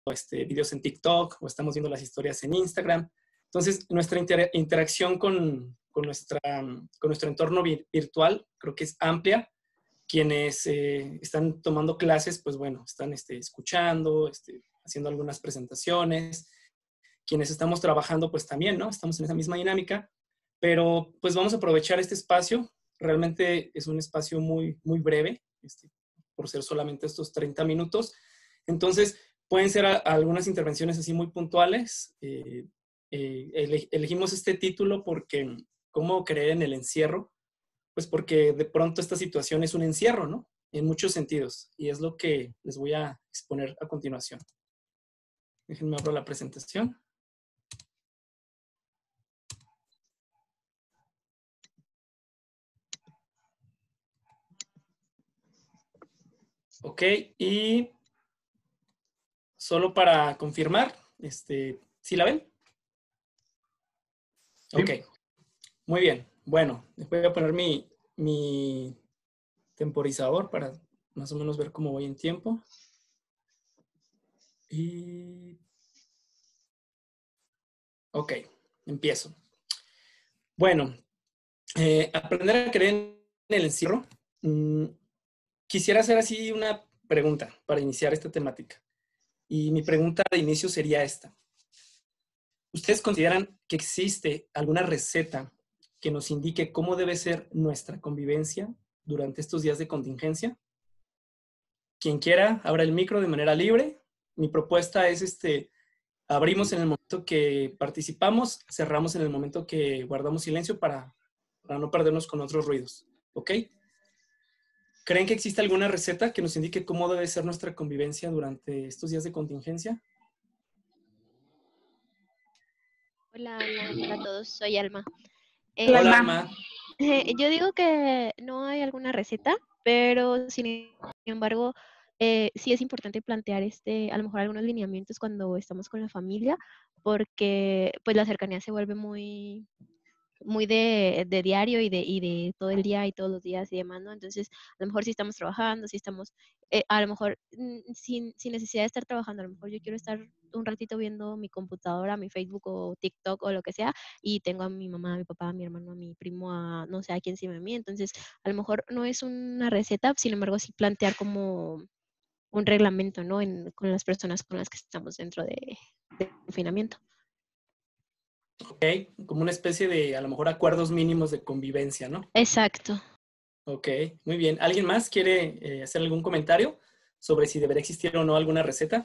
videos en TikTok o estamos viendo las historias en Instagram. Entonces, nuestra interacción con nuestro entorno virtual creo que es amplia. Quienes están tomando clases, pues bueno, están escuchando, haciendo algunas presentaciones. Quienes estamos trabajando, pues también, ¿no? Estamos en esa misma dinámica, pero pues vamos a aprovechar este espacio. Realmente es un espacio muy, muy breve, por ser solamente estos 30 minutos. Entonces, pueden ser algunas intervenciones así muy puntuales. Elegimos este título porque, ¿cómo creer en el encierro? Pues porque de pronto esta situación es un encierro, ¿no? En muchos sentidos. Y es lo que les voy a exponer a continuación. Déjenme abrir la presentación. Ok, y solo para confirmar, ¿sí la ven? Sí. Ok, muy bien. Bueno, voy a poner mi temporizador para más o menos ver cómo voy en tiempo. Y... ok, empiezo. Bueno, aprender a creer en el encierro. Quisiera hacer así una pregunta para iniciar esta temática. Y mi pregunta de inicio sería esta. ¿Ustedes consideran que existe alguna receta que nos indique cómo debe ser nuestra convivencia durante estos días de contingencia? Quien quiera, abra el micro de manera libre. Mi propuesta es abrimos en el momento que participamos, cerramos en el momento que guardamos silencio para no perdernos con otros ruidos. ¿Ok? ¿Creen que existe alguna receta que nos indique cómo debe ser nuestra convivencia durante estos días de contingencia? Hola, hola a todos, soy Alma. Hola, Alma. Yo digo que no hay alguna receta, pero sin embargo, sí es importante plantear a lo mejor algunos lineamientos cuando estamos con la familia, porque pues la cercanía se vuelve muy, muy de diario y de todo el día y todos los días y demás, ¿no? Entonces, a lo mejor si estamos trabajando, si estamos, a lo mejor sin necesidad de estar trabajando, a lo mejor yo quiero estar un ratito viendo mi computadora, mi Facebook o TikTok o lo que sea, y tengo a mi mamá, a mi papá, a mi hermano, a mi primo, a no sé, a quién encima de mí. Entonces, a lo mejor no es una receta, sin embargo, sí plantear como un reglamento, ¿no? Con las personas con las que estamos dentro de confinamiento. Ok, como una especie de, a lo mejor, acuerdos mínimos de convivencia, ¿no? Exacto. Ok, muy bien. ¿Alguien más quiere hacer algún comentario sobre si debería existir o no alguna receta?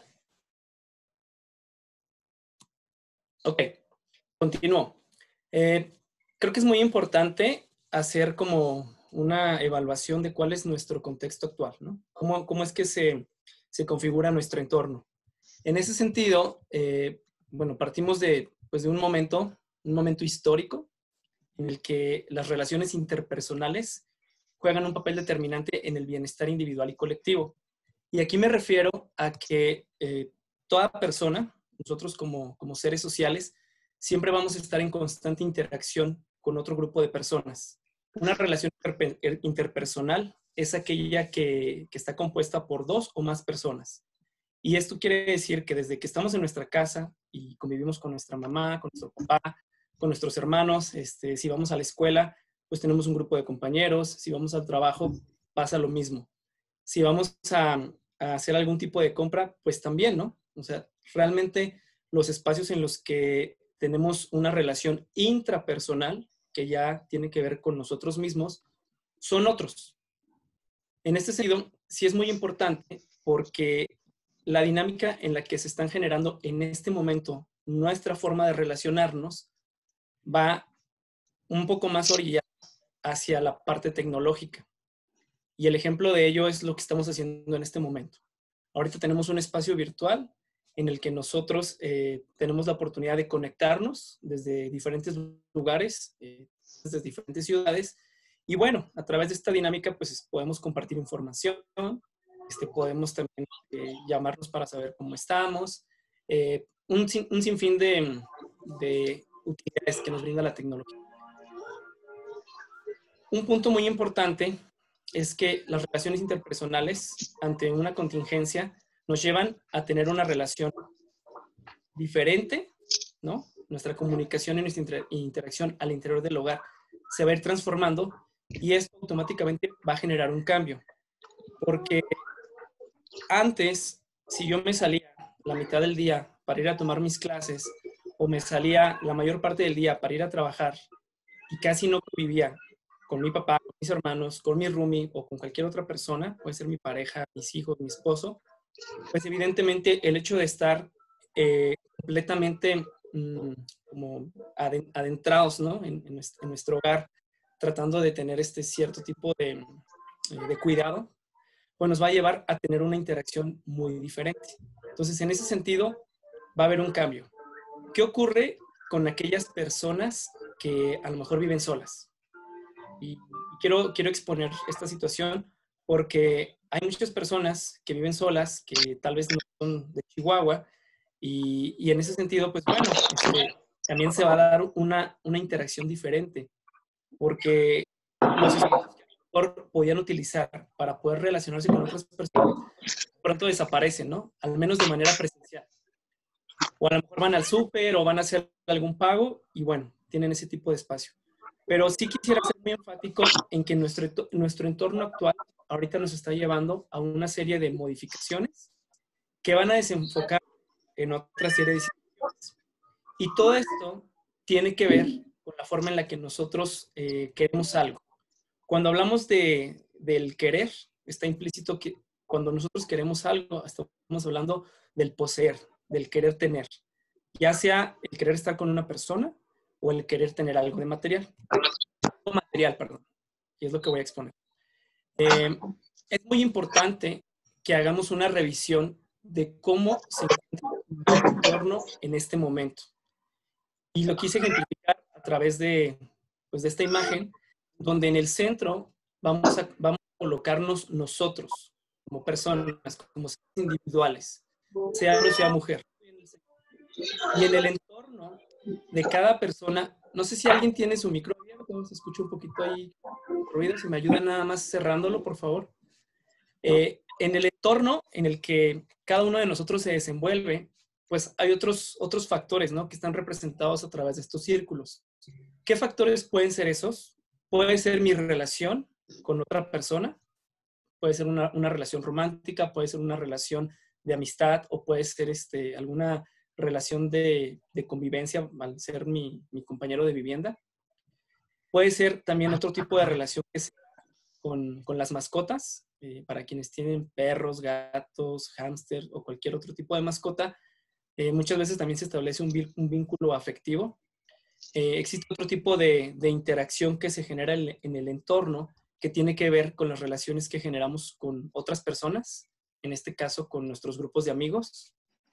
Ok, continúo. Creo que es muy importante hacer como una evaluación de cuál es nuestro contexto actual, ¿no? ¿Cómo es que se configura nuestro entorno? En ese sentido, bueno, partimos pues de un momento histórico en el que las relaciones interpersonales juegan un papel determinante en el bienestar individual y colectivo. Y aquí me refiero a que toda persona, nosotros como seres sociales, siempre vamos a estar en constante interacción con otro grupo de personas. Una relación interpersonal es aquella que está compuesta por dos o más personas. Y esto quiere decir que desde que estamos en nuestra casa y convivimos con nuestra mamá, con nuestro papá, con nuestros hermanos, si vamos a la escuela, pues tenemos un grupo de compañeros, si vamos al trabajo, pasa lo mismo. Si vamos a hacer algún tipo de compra, pues también, ¿no? O sea, realmente los espacios en los que tenemos una relación intrapersonal, que ya tiene que ver con nosotros mismos, son otros. En este sentido, sí es muy importante porque la dinámica en la que se están generando en este momento nuestra forma de relacionarnos va un poco más orillada hacia la parte tecnológica. Y el ejemplo de ello es lo que estamos haciendo en este momento. Ahorita tenemos un espacio virtual en el que nosotros tenemos la oportunidad de conectarnos desde diferentes lugares, desde diferentes ciudades. Y bueno, a través de esta dinámica, pues podemos compartir información, podemos también llamarnos para saber cómo estamos, un sinfín de utilidades que nos brinda la tecnología. Un punto muy importante es que las relaciones interpersonales ante una contingencia nos llevan a tener una relación diferente, ¿no? Nuestra comunicación y nuestra interacción al interior del hogar se va a ir transformando y esto automáticamente va a generar un cambio. Porque antes, si yo me salía la mitad del día para ir a tomar mis clases o me salía la mayor parte del día para ir a trabajar y casi no convivía con mi papá, con mis hermanos, con mi roomie o con cualquier otra persona, puede ser mi pareja, mis hijos, mi esposo, pues evidentemente el hecho de estar completamente como adentrados, ¿no? en nuestro hogar, tratando de tener este cierto tipo de cuidado, pues nos va a llevar a tener una interacción muy diferente. Entonces, en ese sentido, va a haber un cambio. ¿Qué ocurre con aquellas personas que a lo mejor viven solas? Y quiero exponer esta situación porque hay muchas personas que viven solas, que tal vez no son de Chihuahua, y en ese sentido, pues bueno, también se va a dar una interacción diferente, porque los espacios que a lo mejor podían utilizar para poder relacionarse con otras personas, pronto desaparecen, ¿no? Al menos de manera presencial. O a lo mejor van al súper o van a hacer algún pago y bueno, tienen ese tipo de espacio. Pero sí quisiera ser muy enfático en que nuestro entorno actual ahorita nos está llevando a una serie de modificaciones que van a desenfocar en otra serie de situaciones. Y todo esto tiene que ver con la forma en la que nosotros queremos algo. Cuando hablamos del querer, está implícito que cuando nosotros queremos algo, estamos hablando del poseer, del querer tener, ya sea el querer estar con una persona o el querer tener algo de material. Material, perdón. Y es lo que voy a exponer. Es muy importante que hagamos una revisión de cómo se encuentra nuestro entorno en este momento. Y lo quise ejemplificar a través pues, de esta imagen, donde en el centro vamos a colocarnos nosotros, como personas, como seres individuales, sea hombre o sea mujer. Y en el entorno de cada persona, no sé si alguien tiene su micro abierto, se escucha un poquito ahí ruido, si me ayudan nada más cerrándolo, por favor. En el entorno en el que cada uno de nosotros se desenvuelve, pues hay otros factores, ¿no? Que están representados a través de estos círculos. ¿Qué factores pueden ser esos? Puede ser mi relación con otra persona, puede ser una relación romántica, puede ser una relación de amistad o puede ser alguna relación de convivencia al ser mi compañero de vivienda. Puede ser también otro tipo de relación que sea con las mascotas, para quienes tienen perros, gatos, hámster o cualquier otro tipo de mascota. Muchas veces también se establece un vínculo afectivo. Existe otro tipo de interacción que se genera en el entorno que tiene que ver con las relaciones que generamos con otras personas, en este caso con nuestros grupos de amigos.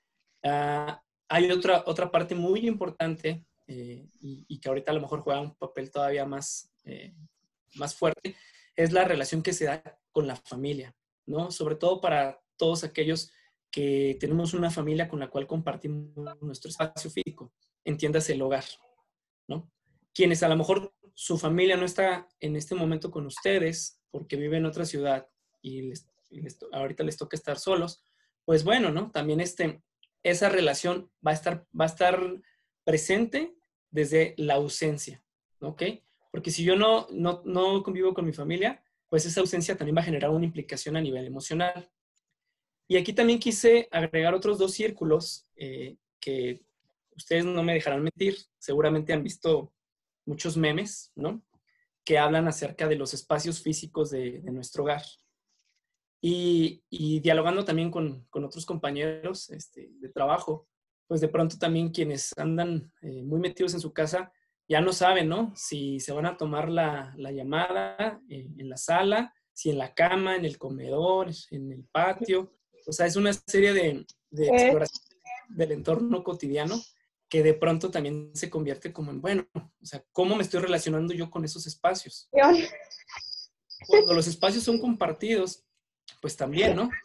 Hay otra parte muy importante y que ahorita a lo mejor juega un papel todavía más fuerte, es la relación que se da con la familia, ¿no? Sobre todo para todos aquellos que tenemos una familia con la cual compartimos nuestro espacio físico, entiéndase el hogar, ¿no? Quienes a lo mejor su familia no está en este momento con ustedes porque vive en otra ciudad y ahorita les toca estar solos, pues bueno, ¿no? También esa relación va a estar presente desde la ausencia, ¿ok? Porque si yo no convivo con mi familia, pues esa ausencia también va a generar una implicación a nivel emocional. Y aquí también quise agregar otros dos círculos que ustedes no me dejarán mentir, seguramente han visto muchos memes, ¿no? Que hablan acerca de los espacios físicos de nuestro hogar. Y dialogando también con otros compañeros de trabajo, pues de pronto también quienes andan muy metidos en su casa ya no saben, ¿no? Si se van a tomar la llamada en la sala, si en la cama, en el comedor, en el patio. O sea, es una serie de exploración del entorno cotidiano que de pronto también se convierte como en, bueno, o sea, ¿cómo me estoy relacionando yo con esos espacios? Cuando los espacios son compartidos, pues también, ¿no?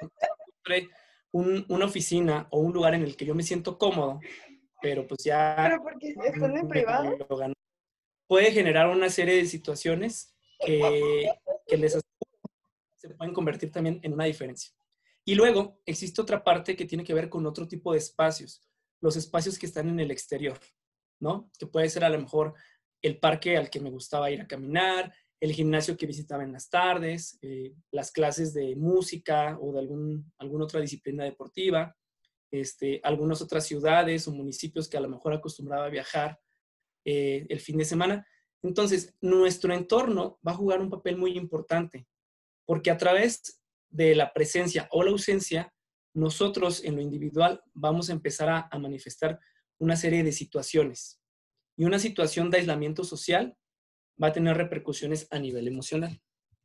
Una oficina o un lugar en el que yo me siento cómodo, pero pues ya... Pero porque están en privado. Puede generar una serie de situaciones que se pueden convertir también en una diferencia. Y luego existe otra parte que tiene que ver con otro tipo de espacios, los espacios que están en el exterior, ¿no? Que puede ser a lo mejor el parque al que me gustaba ir a caminar, el gimnasio que visitaba en las tardes, las clases de música o de alguna otra disciplina deportiva, algunas otras ciudades o municipios que a lo mejor acostumbraba a viajar el fin de semana. Entonces, nuestro entorno va a jugar un papel muy importante, porque a través de la presencia o la ausencia, nosotros en lo individual vamos a empezar a manifestar una serie de situaciones. Y una situación de aislamiento social va a tener repercusiones a nivel emocional.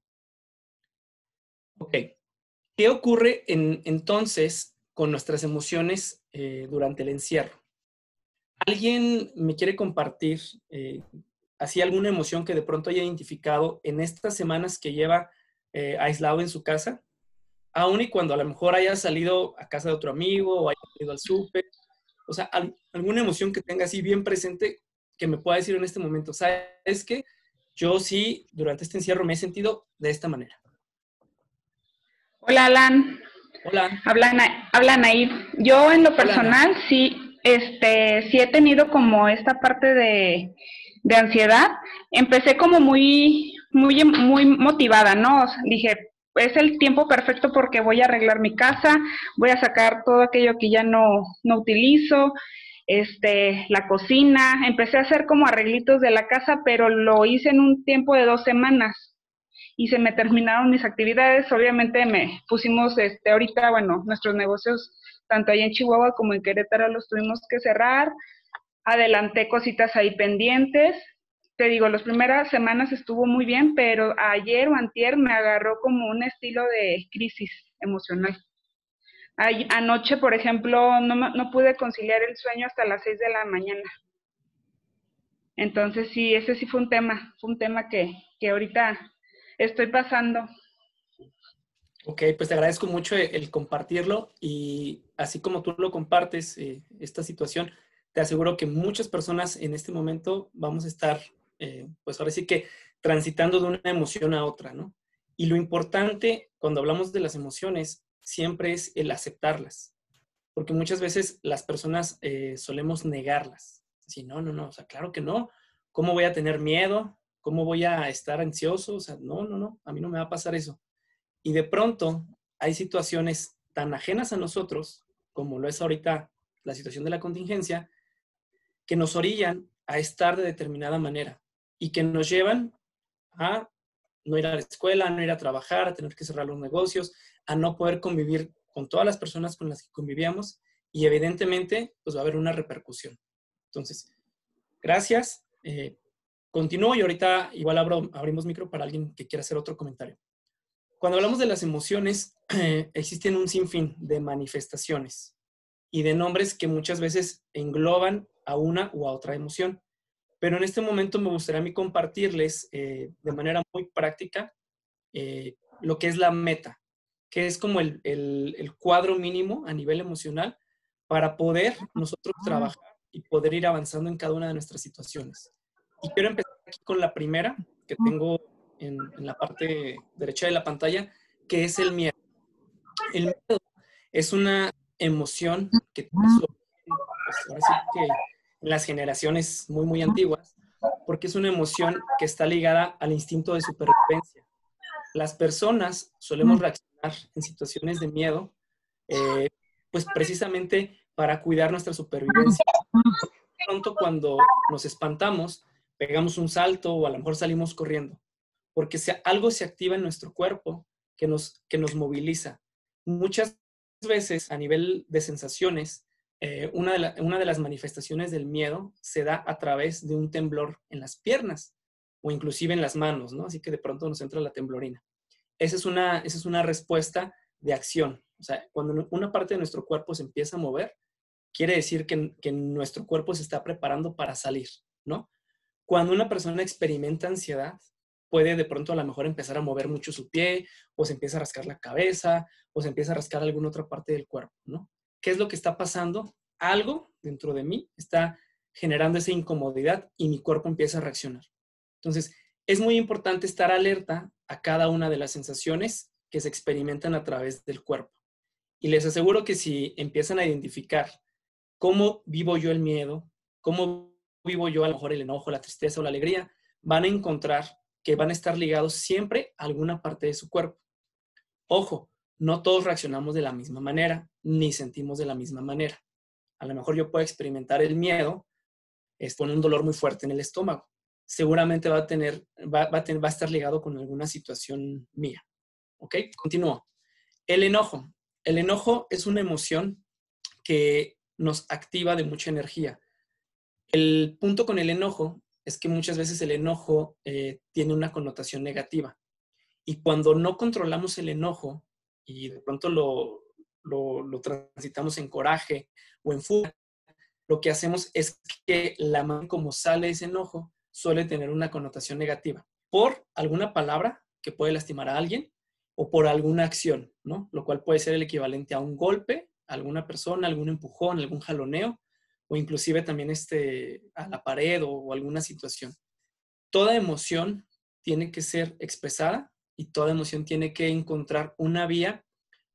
Ok, ¿qué ocurre entonces con nuestras emociones durante el encierro? ¿Alguien me quiere compartir así alguna emoción que de pronto haya identificado en estas semanas que lleva aislado en su casa? Aún y cuando a lo mejor haya salido a casa de otro amigo o haya ido al súper. O sea, alguna emoción que tenga así bien presente que me pueda decir en este momento. ¿Sabes qué? Yo sí, durante este encierro me he sentido de esta manera. Hola, Alan. Hola. Habla Nair. Yo en lo Hola, personal sí he tenido como esta parte de ansiedad. Empecé como muy motivada, ¿no? O sea, dije, es el tiempo perfecto porque voy a arreglar mi casa, voy a sacar todo aquello que ya no utilizo, la cocina. Empecé a hacer como arreglitos de la casa, pero lo hice en un tiempo de 2 semanas. Y se me terminaron mis actividades. Obviamente me pusimos, ahorita, bueno, nuestros negocios, tanto allá en Chihuahua como en Querétaro, los tuvimos que cerrar. Adelanté cositas ahí pendientes. Te digo, las primeras semanas estuvo muy bien, pero ayer o antier me agarró como un estilo de crisis emocional. Anoche, por ejemplo, no pude conciliar el sueño hasta las 6 de la mañana. Entonces sí, ese sí fue un tema que ahorita estoy pasando. Ok, pues te agradezco mucho el compartirlo y así como tú lo compartes, esta situación, te aseguro que muchas personas en este momento vamos a estar, pues ahora sí que transitando de una emoción a otra, ¿no? Y lo importante cuando hablamos de las emociones siempre es el aceptarlas, porque muchas veces las personas solemos negarlas. Así, no, o sea, claro que no. ¿Cómo voy a tener miedo? ¿Cómo voy a estar ansioso? O sea, no, a mí no me va a pasar eso. Y de pronto hay situaciones tan ajenas a nosotros, como lo es ahorita la situación de la contingencia, que nos orillan a estar de determinada manera y que nos llevan a no ir a la escuela, a no ir a trabajar, a tener que cerrar los negocios, a no poder convivir con todas las personas con las que convivíamos y evidentemente pues va a haber una repercusión. Entonces, gracias. Continúo y ahorita igual abrimos micro para alguien que quiera hacer otro comentario. Cuando hablamos de las emociones, existen un sinfín de manifestaciones y de nombres que muchas veces engloban a una u a otra emoción. Pero en este momento me gustaría a mí compartirles de manera muy práctica lo que es la meta, que es como el cuadro mínimo a nivel emocional para poder nosotros trabajar y poder ir avanzando en cada una de nuestras situaciones. Y quiero empezar aquí con la primera que tengo en la parte derecha de la pantalla, que es el miedo. El miedo es una emoción que tiene su origen, pues ahora sí que en las generaciones muy antiguas, porque es una emoción que está ligada al instinto de supervivencia. Las personas solemos reaccionar en situaciones de miedo, pues precisamente para cuidar nuestra supervivencia. De pronto cuando nos espantamos, pegamos un salto o a lo mejor salimos corriendo, porque algo se activa en nuestro cuerpo que nos moviliza. Muchas veces a nivel de sensaciones, una de las manifestaciones del miedo se da a través de un temblor en las piernas o inclusive en las manos, ¿no? Así que de pronto nos entra la temblorina. Esa es una respuesta de acción. O sea, cuando una parte de nuestro cuerpo se empieza a mover, quiere decir que nuestro cuerpo se está preparando para salir, ¿no? Cuando una persona experimenta ansiedad, puede de pronto a lo mejor empezar a mover mucho su pie, o se empieza a rascar la cabeza, o se empieza a rascar alguna otra parte del cuerpo, ¿no? ¿Qué es lo que está pasando? Algo dentro de mí está generando esa incomodidad y mi cuerpo empieza a reaccionar. Entonces, es muy importante estar alerta a cada una de las sensaciones que se experimentan a través del cuerpo. Y les aseguro que si empiezan a identificar cómo vivo yo el miedo, cómo vivo yo a lo mejor el enojo, la tristeza o la alegría, van a encontrar que van a estar ligados siempre a alguna parte de su cuerpo. Ojo, no todos reaccionamos de la misma manera, ni sentimos de la misma manera. A lo mejor yo puedo experimentar el miedo con un dolor muy fuerte en el estómago. Seguramente va a estar ligado con alguna situación mía. ¿Ok? Continúo. El enojo. El enojo es una emoción que nos activa de mucha energía. El punto con el enojo es que muchas veces el enojo tiene una connotación negativa. Y cuando no controlamos el enojo y de pronto lo transitamos en coraje o en furia, lo que hacemos es que la manera como sale ese enojo suele tener una connotación negativa por alguna palabra que puede lastimar a alguien o por alguna acción, ¿no? Lo cual puede ser el equivalente a un golpe, a alguna persona, algún empujón, algún jaloneo o inclusive también a la pared o alguna situación. Toda emoción tiene que ser expresada y toda emoción tiene que encontrar una vía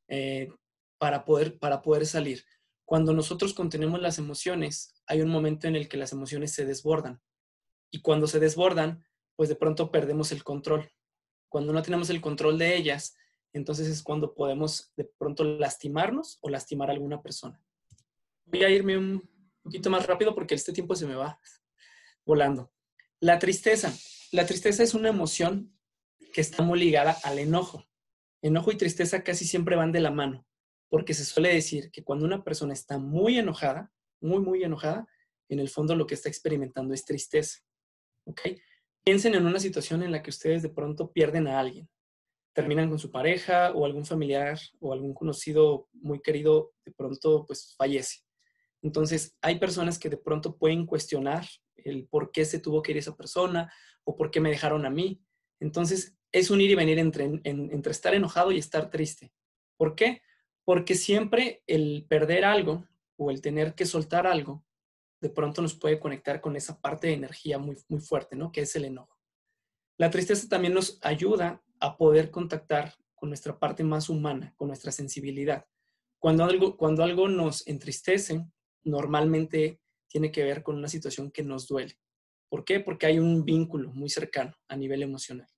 para poder salir. Cuando nosotros contenemos las emociones, hay un momento en el que las emociones se desbordan. Y cuando se desbordan, pues de pronto perdemos el control. Cuando no tenemos el control de ellas, entonces es cuando podemos de pronto lastimarnos o lastimar a alguna persona. Voy a irme un poquito más rápido porque este tiempo se me va volando. La tristeza. La tristeza es una emoción que está muy ligada al enojo. Enojo y tristeza casi siempre van de la mano, porque se suele decir que cuando una persona está muy enojada, muy enojada, en el fondo lo que está experimentando es tristeza. ¿Ok? Piensen en una situación en la que ustedes de pronto pierden a alguien, terminan con su pareja o algún familiar o algún conocido muy querido de pronto pues fallece. Entonces hay personas que de pronto pueden cuestionar el por qué se tuvo que ir esa persona o por qué me dejaron a mí. Entonces es un ir y venir entre estar enojado y estar triste. ¿Por qué? Porque siempre el perder algo o el tener que soltar algo de pronto nos puede conectar con esa parte de energía muy fuerte, ¿no? Que es el enojo. La tristeza también nos ayuda a poder contactar con nuestra parte más humana, con nuestra sensibilidad. Cuando algo nos entristece, normalmente tiene que ver con una situación que nos duele. ¿Por qué? Porque hay un vínculo muy cercano a nivel emocional.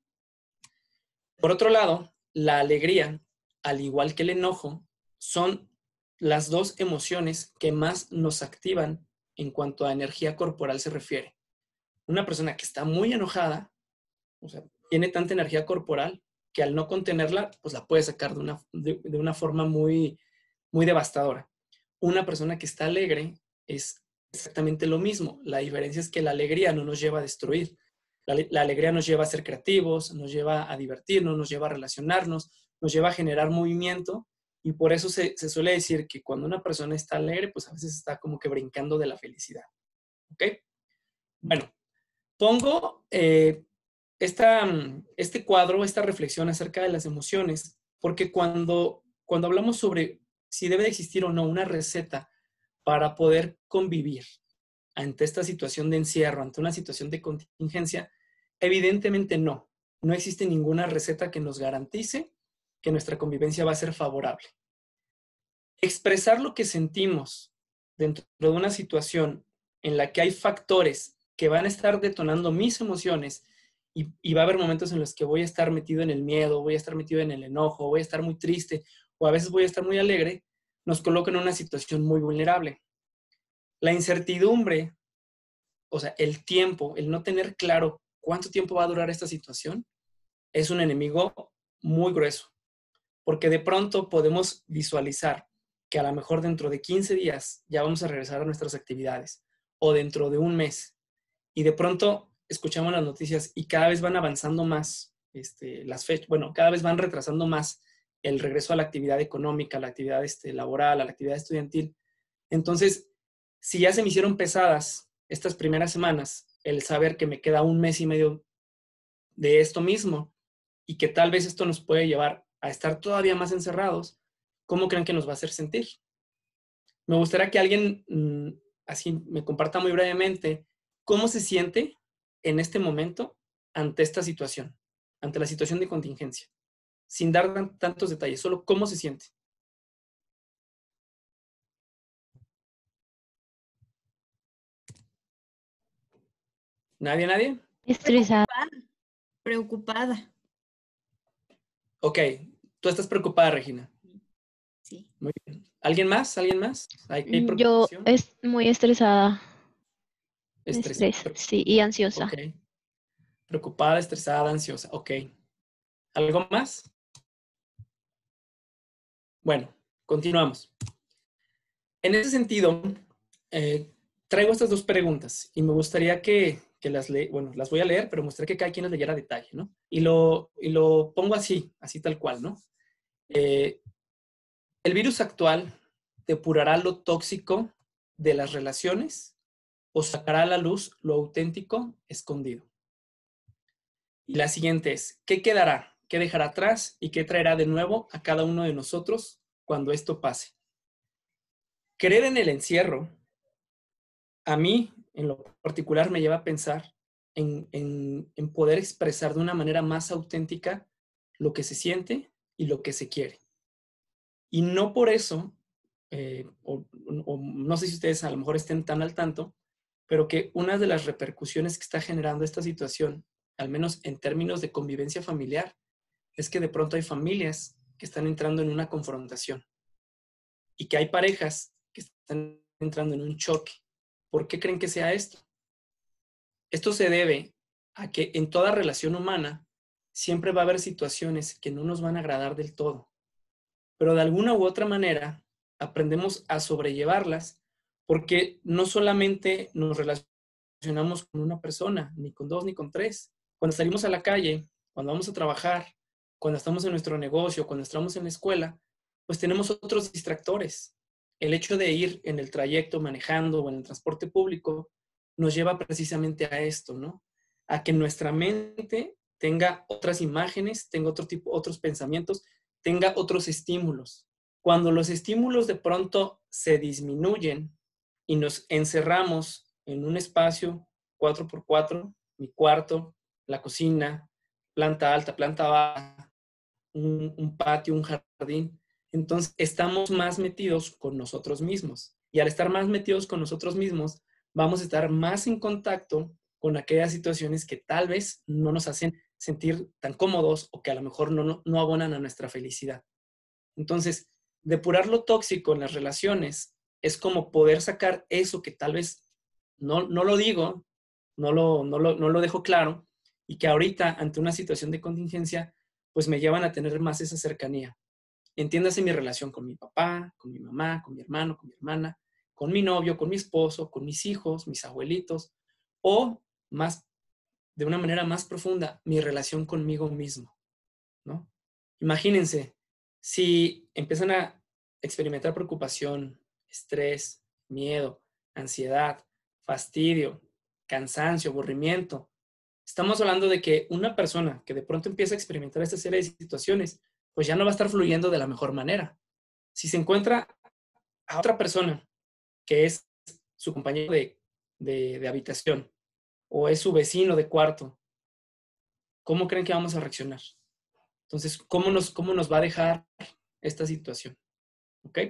Por otro lado, la alegría, al igual que el enojo, son las dos emociones que más nos activan en cuanto a energía corporal se refiere. Una persona que está muy enojada, o sea, tiene tanta energía corporal que al no contenerla, pues la puede sacar de una forma muy devastadora. Una persona que está alegre es exactamente lo mismo. La diferencia es que la alegría no nos lleva a destruir. La alegría nos lleva a ser creativos, nos lleva a divertirnos, nos lleva a relacionarnos, nos lleva a generar movimiento y por eso se suele decir que cuando una persona está alegre, pues a veces está como que brincando de la felicidad. ¿Ok? Bueno, pongo este cuadro, esta reflexión acerca de las emociones, porque cuando hablamos sobre si debe de existir o no una receta para poder convivir ante esta situación de encierro, ante una situación de contingencia, evidentemente no. No existe ninguna receta que nos garantice que nuestra convivencia va a ser favorable. Expresar lo que sentimos dentro de una situación en la que hay factores que van a estar detonando mis emociones y va a haber momentos en los que voy a estar metido en el miedo, voy a estar metido en el enojo, voy a estar muy triste o a veces voy a estar muy alegre, nos coloca en una situación muy vulnerable. La incertidumbre, o sea, el tiempo, el no tener claro cuánto tiempo va a durar esta situación, es un enemigo muy grueso, porque de pronto podemos visualizar que a lo mejor dentro de 15 días ya vamos a regresar a nuestras actividades o dentro de un mes y de pronto escuchamos las noticias y cada vez van avanzando más las fechas, bueno, cada vez van retrasando más el regreso a la actividad económica, a la actividad laboral, a la actividad estudiantil. Entonces, si ya se me hicieron pesadas estas primeras semanas, el saber que me queda un mes y medio de esto mismo y que tal vez esto nos puede llevar a estar todavía más encerrados, ¿cómo creen que nos va a hacer sentir? Me gustaría que alguien así me comparta muy brevemente cómo se siente en este momento ante esta situación, ante la situación de contingencia, sin dar tantos detalles, solo cómo se siente. ¿Nadie, nadie? Estresada. Preocupada. Ok, tú estás preocupada, Regina. Sí. Muy bien. ¿Alguien más? ¿Alguien más? ¿Hay Yo preocupación? es muy estresada. Estrés. Estrés, sí, y ansiosa. Ok. Preocupada, estresada, ansiosa. Ok. ¿Algo más? Bueno, continuamos. En ese sentido, traigo estas dos preguntas y me gustaría que las voy a leer, pero me gustaría que cada quien las leyera a detalle, ¿no? Y lo pongo así tal cual, ¿no? ¿El virus actual depurará lo tóxico de las relaciones o sacará a la luz lo auténtico escondido? Y la siguiente es, ¿qué quedará? ¿Qué dejará atrás? ¿Y qué traerá de nuevo a cada uno de nosotros cuando esto pase? Creer en el encierro, a mí, en lo particular, me lleva a pensar en poder expresar de una manera más auténtica lo que se siente y lo que se quiere. Y no por eso, o no sé si ustedes a lo mejor estén tan al tanto, pero que una de las repercusiones que está generando esta situación, al menos en términos de convivencia familiar, es que de pronto hay familias que están entrando en una confrontación y que hay parejas que están entrando en un choque. ¿Por qué creen que sea esto? Esto se debe a que en toda relación humana siempre va a haber situaciones que no nos van a agradar del todo, pero de alguna u otra manera aprendemos a sobrellevarlas porque no solamente nos relacionamos con una persona, ni con dos, ni con tres. Cuando salimos a la calle, cuando vamos a trabajar, cuando estamos en nuestro negocio, cuando estamos en la escuela, pues tenemos otros distractores. El hecho de ir en el trayecto manejando o en el transporte público nos lleva precisamente a esto, ¿no? A que nuestra mente tenga otras imágenes, tenga otros pensamientos, tenga otros estímulos. Cuando los estímulos de pronto se disminuyen y nos encerramos en un espacio 4x4, mi cuarto, la cocina, planta alta, planta baja, un patio, un jardín, entonces estamos más metidos con nosotros mismos. Y al estar más metidos con nosotros mismos, vamos a estar más en contacto con aquellas situaciones que tal vez no nos hacen sentir tan cómodos o que a lo mejor no abonan a nuestra felicidad. Entonces, depurar lo tóxico en las relaciones es como poder sacar eso que tal vez no lo digo, no lo dejo claro y que ahorita ante una situación de contingencia, pues me llevan a tener más esa cercanía. Entiéndase mi relación con mi papá, con mi mamá, con mi hermano, con mi hermana, con mi novio, con mi esposo, con mis hijos, mis abuelitos, o más, de una manera más profunda, mi relación conmigo mismo, ¿no? Imagínense, si empiezan a experimentar preocupación, estrés, miedo, ansiedad, fastidio, cansancio, aburrimiento, estamos hablando de que una persona que de pronto empieza a experimentar esta serie de situaciones, pues ya no va a estar fluyendo de la mejor manera. Si se encuentra a otra persona que es su compañero de habitación o es su vecino de cuarto, ¿cómo creen que vamos a reaccionar? Entonces, ¿cómo nos va a dejar esta situación? ¿Ok?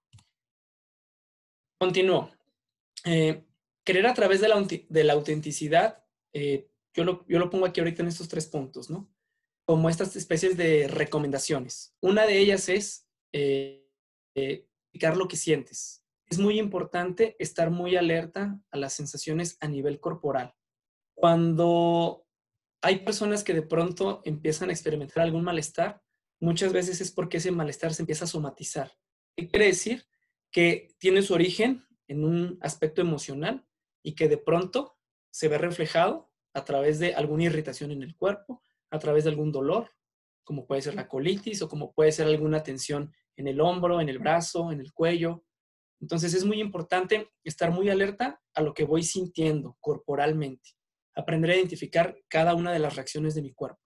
Continúo. Creer a través de la autenticidad, yo lo pongo aquí ahorita en estos 3 puntos, ¿no? Como estas especies de recomendaciones. Una de ellas es explicar lo que sientes. Es muy importante estar muy alerta a las sensaciones a nivel corporal. Cuando hay personas que de pronto empiezan a experimentar algún malestar, muchas veces es porque ese malestar se empieza a somatizar. ¿Qué quiere decir? Que tiene su origen en un aspecto emocional y que de pronto se ve reflejado a través de alguna irritación en el cuerpo, a través de algún dolor, como puede ser la colitis o como puede ser alguna tensión en el hombro, en el brazo, en el cuello. Entonces es muy importante estar muy alerta a lo que voy sintiendo corporalmente. Aprender a identificar cada una de las reacciones de mi cuerpo.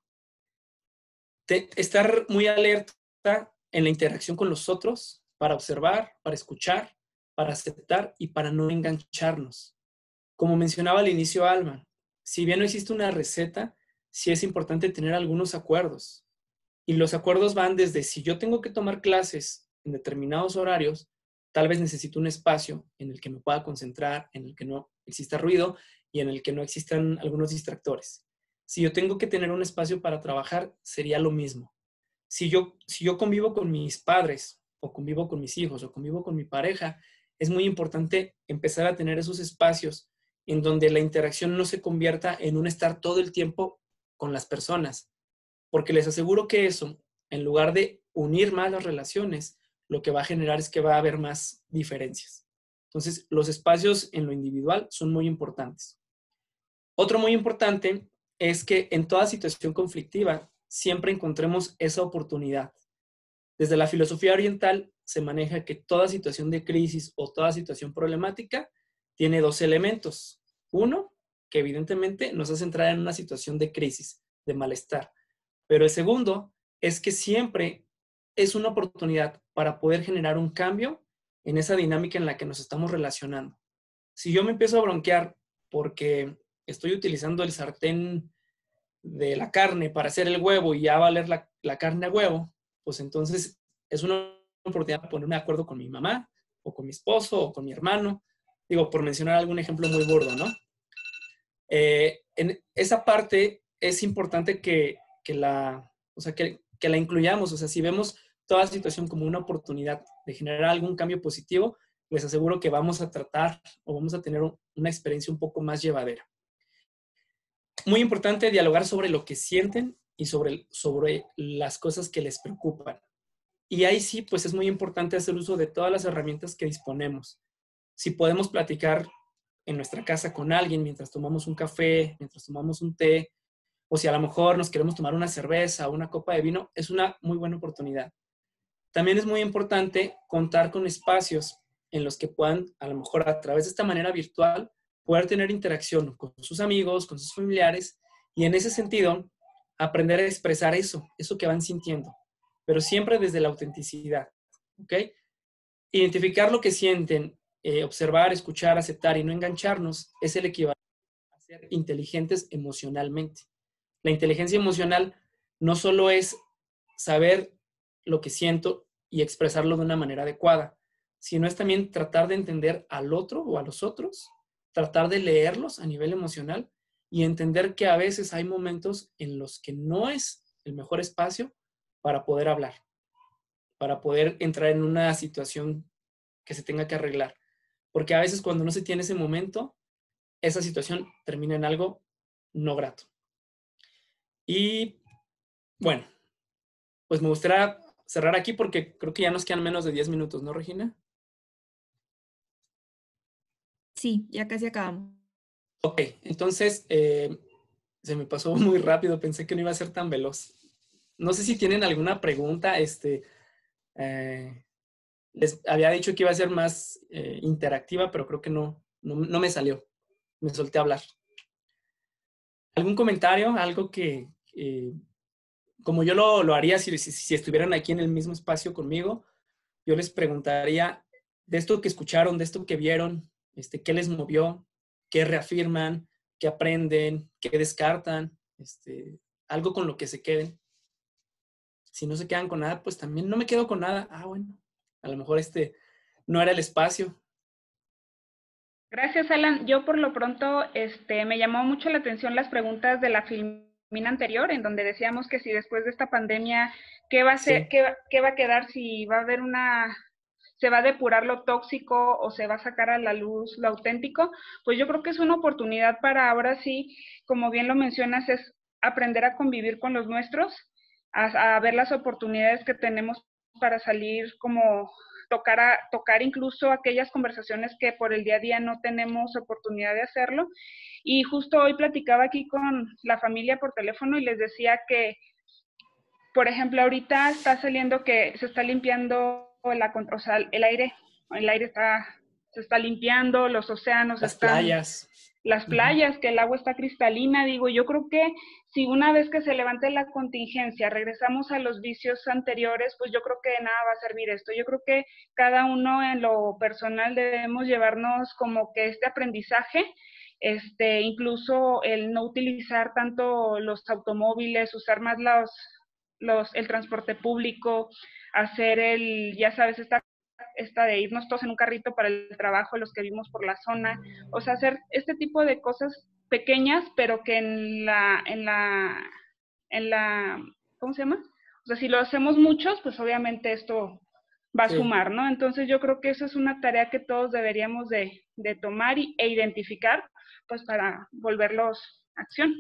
Estar muy alerta en la interacción con los otros para observar, para escuchar, para aceptar y para no engancharnos. Como mencionaba al inicio Alma, si bien no existe una receta, sí es importante tener algunos acuerdos. Y los acuerdos van desde si yo tengo que tomar clases en determinados horarios, tal vez necesito un espacio en el que me pueda concentrar, en el que no exista ruido y en el que no existan algunos distractores. Si yo tengo que tener un espacio para trabajar, sería lo mismo. Si yo convivo con mis padres, o convivo con mis hijos, o convivo con mi pareja, es muy importante empezar a tener esos espacios en donde la interacción no se convierta en un estar todo el tiempo con las personas, porque les aseguro que eso, en lugar de unir más las relaciones, lo que va a generar es que va a haber más diferencias. Entonces, los espacios en lo individual son muy importantes. Otro muy importante es que en toda situación conflictiva siempre encontremos esa oportunidad. Desde la filosofía oriental se maneja que toda situación de crisis o toda situación problemática tiene dos elementos. Uno, que evidentemente nos hace entrar en una situación de crisis, de malestar. Pero el segundo es que siempre es una oportunidad para poder generar un cambio en esa dinámica en la que nos estamos relacionando. Si yo me empiezo a bronquear porque estoy utilizando el sartén de la carne para hacer el huevo y ya va a valer la carne a huevo, pues entonces es una oportunidad para ponerme de acuerdo con mi mamá o con mi esposo o con mi hermano. Digo, por mencionar algún ejemplo muy burdo, ¿no? En esa parte es importante que la incluyamos. O sea, si vemos toda situación como una oportunidad de generar algún cambio positivo, les aseguro que vamos a tratar o vamos a tener una experiencia un poco más llevadera. Muy importante dialogar sobre lo que sienten y sobre las cosas que les preocupan. Y ahí sí, pues es muy importante hacer uso de todas las herramientas que disponemos. Si podemos platicar en nuestra casa con alguien mientras tomamos un café, mientras tomamos un té, o si a lo mejor nos queremos tomar una cerveza o una copa de vino, es una muy buena oportunidad. También es muy importante contar con espacios en los que puedan, a lo mejor a través de esta manera virtual, poder tener interacción con sus amigos, con sus familiares, y en ese sentido, aprender a expresar eso que van sintiendo, pero siempre desde la autenticidad, ¿ok? Identificar lo que sienten, observar, escuchar, aceptar y no engancharnos es el equivalente a ser inteligentes emocionalmente. La inteligencia emocional no solo es saber lo que siento y expresarlo de una manera adecuada, sino es también tratar de entender al otro o a los otros, tratar de leerlos a nivel emocional y entender que a veces hay momentos en los que no es el mejor espacio para poder hablar, para poder entrar en una situación que se tenga que arreglar. Porque a veces cuando no se tiene ese momento, esa situación termina en algo no grato. Y bueno, pues me gustaría cerrar aquí porque creo que ya nos quedan menos de 10 minutos, ¿no, Regina? Sí, ya casi acabamos. Ok, entonces se me pasó muy rápido, pensé que no iba a ser tan veloz. No sé si tienen alguna pregunta, les había dicho que iba a ser más interactiva, pero creo que no me salió, me solté a hablar. ¿Algún comentario? Algo que, como yo lo haría si estuvieran aquí en el mismo espacio conmigo, yo les preguntaría de esto que escucharon, de esto que vieron, qué les movió, qué reafirman, qué aprenden, qué descartan, algo con lo que se queden. Si no se quedan con nada, pues también no me quedo con nada. Ah, bueno, a lo mejor no era el espacio. Gracias, Alan. Yo por lo pronto me llamó mucho la atención las preguntas de la filmina anterior, en donde decíamos que si después de esta pandemia, ¿qué va a ser, Sí. qué va a quedar? Si va a haber se va a depurar lo tóxico o se va a sacar a la luz lo auténtico. Pues yo creo que es una oportunidad para ahora sí, como bien lo mencionas, es aprender a convivir con los nuestros, a ver las oportunidades que tenemos para salir como tocar incluso aquellas conversaciones que por el día a día no tenemos oportunidad de hacerlo. Y justo hoy platicaba aquí con la familia por teléfono y les decía que, por ejemplo, ahorita está saliendo que se está limpiando el aire se está limpiando, los océanos Las están, playas. las playas, que el agua está cristalina. Digo, yo creo que si una vez que se levante la contingencia regresamos a los vicios anteriores, pues yo creo que de nada va a servir esto. Yo creo que cada uno en lo personal debemos llevarnos como que este aprendizaje, incluso el no utilizar tanto los automóviles, usar más el transporte público, hacer ya sabes, esta de irnos todos en un carrito para el trabajo, los que vivimos por la zona, o sea, hacer este tipo de cosas pequeñas, pero que en la, ¿cómo se llama? O sea, si lo hacemos muchos, pues obviamente esto va a Sí. sumar, ¿no? Entonces yo creo que eso es una tarea que todos deberíamos de tomar e identificar, pues para volverlos a acción.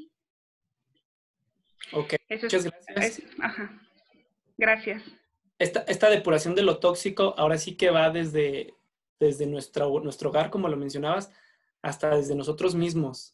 Ok, Eso muchas gracias. ajá, gracias. Esta depuración de lo tóxico ahora sí que va desde nuestro hogar, como lo mencionabas, hasta desde nosotros mismos.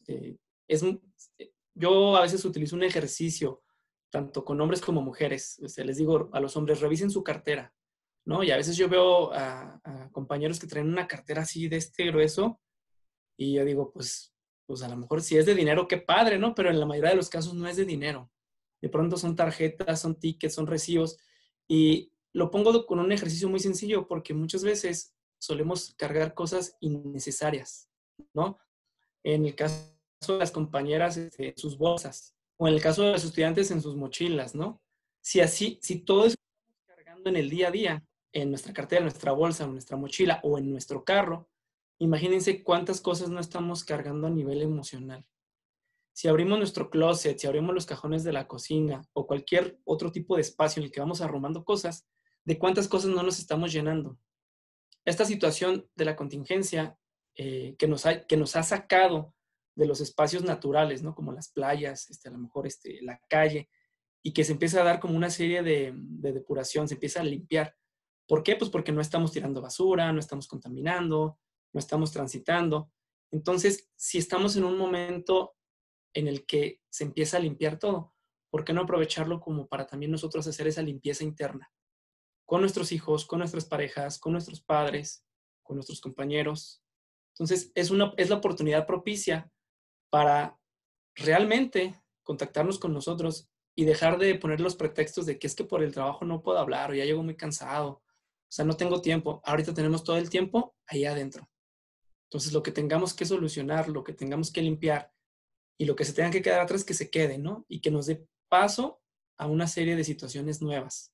Yo a veces utilizo un ejercicio, tanto con hombres como mujeres. O sea, les digo a los hombres, revisen su cartera, ¿no? Y a veces yo veo a compañeros que traen una cartera así de este grueso y yo digo, pues a lo mejor si es de dinero, qué padre, ¿no? Pero en la mayoría de los casos no es de dinero. De pronto son tarjetas, son tickets, son recibos. Y lo pongo con un ejercicio muy sencillo porque muchas veces solemos cargar cosas innecesarias, ¿no? En el caso de las compañeras, sus bolsas, o en el caso de los estudiantes en sus mochilas, ¿no? Si todo eso que estamos cargando en el día a día, en nuestra cartera, en nuestra bolsa, en nuestra mochila o en nuestro carro, imagínense cuántas cosas no estamos cargando a nivel emocional. Si abrimos nuestro closet, si abrimos los cajones de la cocina o cualquier otro tipo de espacio en el que vamos arrumando cosas, ¿de cuántas cosas no nos estamos llenando? Esta situación de la contingencia que nos ha sacado de los espacios naturales, ¿no? Como las playas, a lo mejor la calle, y que se empieza a dar como una serie de depuración, se empieza a limpiar. ¿Por qué? Pues porque no estamos tirando basura, no estamos contaminando, no estamos transitando. Entonces, si estamos en un momento en el que se empieza a limpiar todo, ¿por qué no aprovecharlo como para también nosotros hacer esa limpieza interna? Con nuestros hijos, con nuestras parejas, con nuestros padres, con nuestros compañeros. Entonces, es la oportunidad propicia para realmente contactarnos con nosotros y dejar de poner los pretextos de que es que por el trabajo no puedo hablar o ya llego muy cansado, o sea, no tengo tiempo. Ahorita tenemos todo el tiempo ahí adentro. Entonces, lo que tengamos que solucionar, lo que tengamos que limpiar y lo que se tenga que quedar atrás, que se quede, ¿no? Y que nos dé paso a una serie de situaciones nuevas.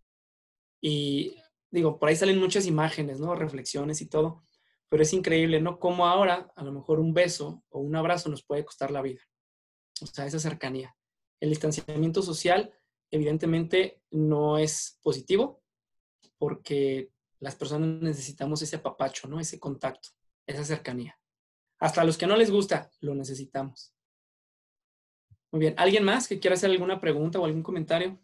Y digo, por ahí salen muchas imágenes, ¿no? Reflexiones y todo, pero es increíble, ¿no? Cómo ahora a lo mejor un beso o un abrazo nos puede costar la vida. O sea, esa cercanía. El distanciamiento social evidentemente no es positivo porque las personas necesitamos ese apapacho, ¿no? Ese contacto, esa cercanía. Hasta a los que no les gusta, lo necesitamos. Muy bien. ¿Alguien más que quiera hacer alguna pregunta o algún comentario?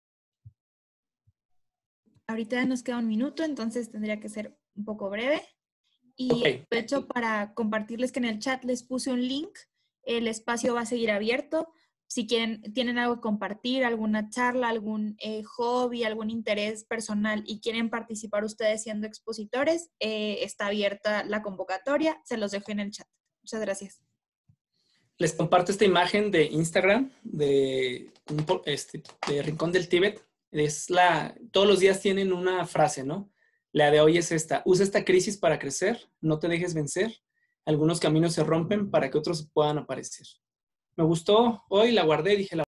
Ahorita nos queda un minuto, entonces tendría que ser un poco breve. Y Ok. aprovecho para compartirles que en el chat les puse un link. El espacio va a seguir abierto. Si tienen algo que compartir, alguna charla, algún hobby, algún interés personal y quieren participar ustedes siendo expositores, está abierta la convocatoria. Se los dejo en el chat. Muchas gracias. Les comparto esta imagen de Instagram de Rincón del Tíbet. Todos los días tienen una frase, ¿no? La de hoy es esta: usa esta crisis para crecer, no te dejes vencer. Algunos caminos se rompen para que otros puedan aparecer. Me gustó hoy, la guardé, dije, la